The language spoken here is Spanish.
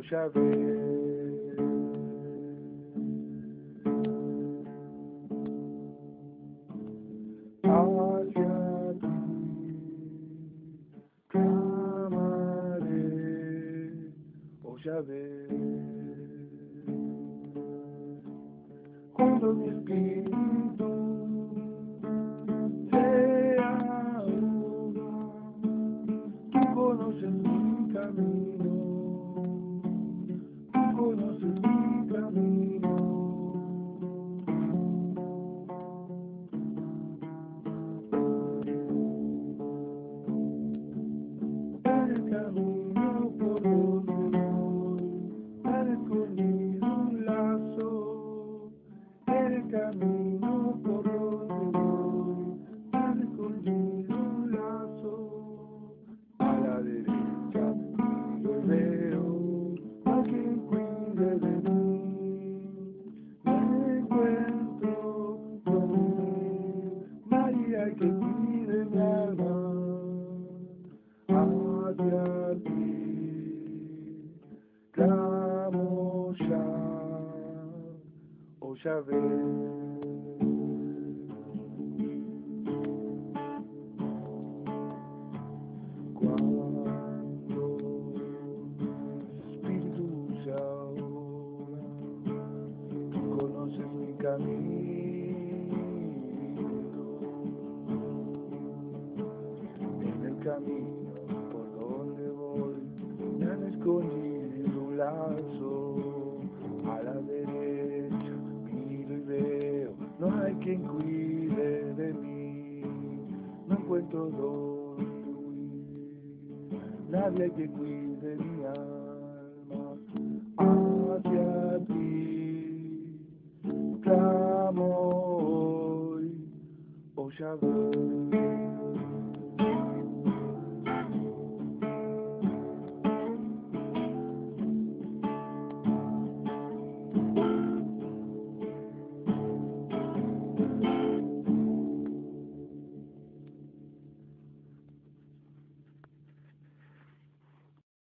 Yahvé. Hacia ti clamaré, oh Yahvé. Cuando mi espíritu sea uno, tú conoces mi camino, tú conoces mi camino. El camino por donde voy, han escondido un lazo. El camino por donde voy, han escondido un lazo. A la derecha miro y veo a quien cuide de mí. Me encuentro con María que cuide mi alma. Hacia ti clamo ya, oh Yahvé. Cuando mi espíritu se ahoga, tú conoces mi camino. En el camino por donde voy, me han escondido un lazo. A la derecha miro y veo, no hay quien cuide de mí. No encuentro dónde huir, nadie hay que cuide mi alma. Hacia ti clamo hoy, oh Yahvé.